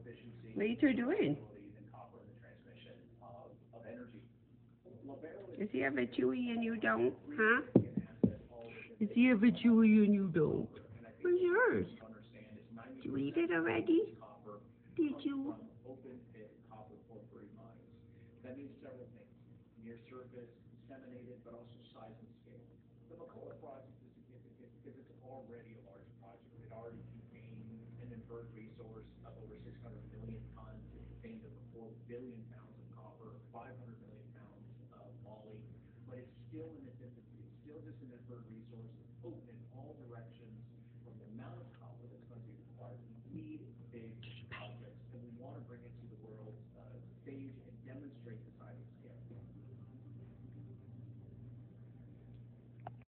What are you doing? Does he have a chewy and you don't? Huh? Does he have a chewy and you don't? Where's yours? Did you eat it already? Did you?